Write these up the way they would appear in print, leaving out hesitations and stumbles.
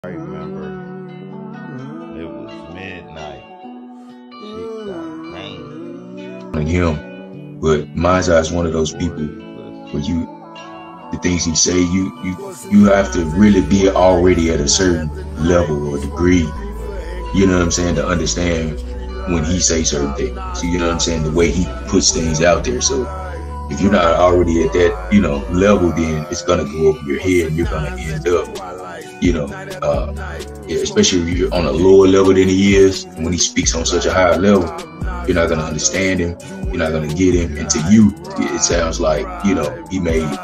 I remember it was midnight. She got pain. On him, but mine's is one of those people where the things he say, you have to really be already at a certain level or degree, you know what I'm saying, to understand when he say certain things. So, you know what I'm saying, the way he puts things out there. So if you're not already at that, level, then it's gonna go over your head and you're gonna end up, especially if you're on a lower level than he is. When he speaks on such a high level, you're not gonna understand him. You're not gonna get him. And to you, it sounds like, he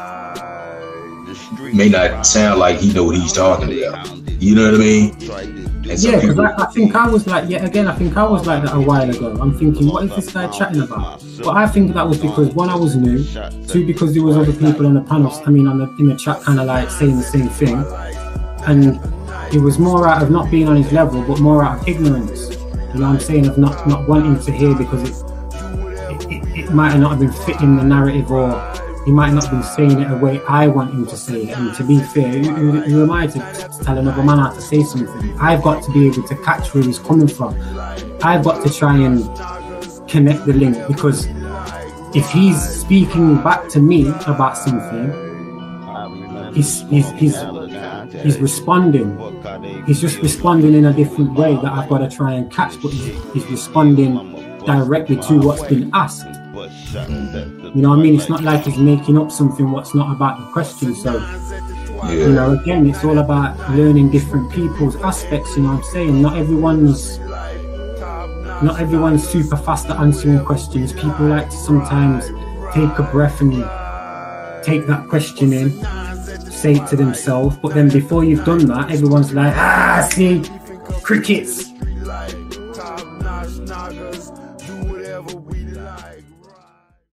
may not sound like he know what he's talking about. You know what I mean? Yeah, because I think I was like that a while ago. I'm thinking, what is this guy chatting about? But I think that was because, one, I was new, two, because there was other people on the panels, in the chat, kind of like saying the same thing, and it was more out of not being on his level, but more out of ignorance. You know what I'm saying? Of not wanting to hear, because it might have not have been fitting the narrative, or he might not have been saying it the way I want him to say it. And to be fair, who am I to tell another man how to say something? I've got to be able to catch where he's coming from. I've got to try and connect the link, because if he's speaking back to me about something, he's responding. He's just responding in a different way that I've got to try and catch, but he's responding directly to what's been asked. You know what I mean? It's not like he's making up something what's not about the question. So, again, it's all about learning different people's aspects. You know what I'm saying? Not everyone's super fast at answering questions. People like to sometimes take a breath and take that question in, say it to themselves, but then before you've done that, everyone's like, see, crickets.